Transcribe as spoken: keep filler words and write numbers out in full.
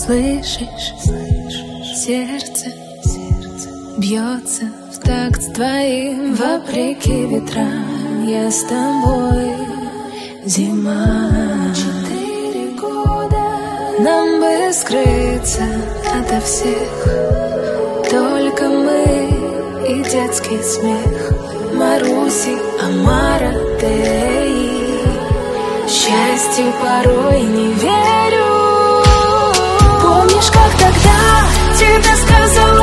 Слышишь, сердце бьется в такт с твоим. Вопреки ветрам я с тобой. Зима. Четыре года нам бы скрыться ото всех. Только мы и детский смех. Маруси, Амара, ты. Счастью порой не верю. Помнишь, как тогда тебе сказала?